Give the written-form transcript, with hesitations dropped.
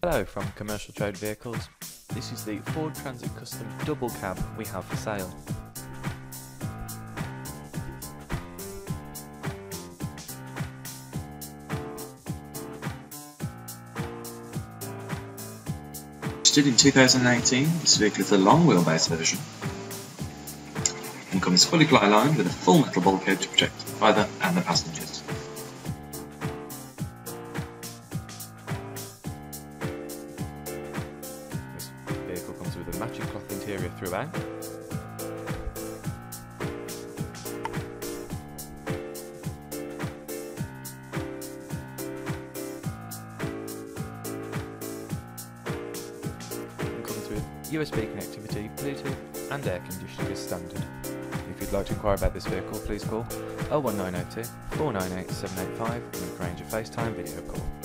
Hello from Commercial Trade Vehicles. This is the Ford Transit Custom double cab we have for sale. Registered in 2018, this vehicle is a long wheelbase version and comes fully fly lined with a full metal bulkhead to protect the driver and the passengers. This vehicle comes with a matching cloth interior throughout. USB connectivity, Bluetooth and air conditioning is standard. If you'd like to inquire about this vehicle, please call 01902 498 785 and we can arrange a FaceTime video call.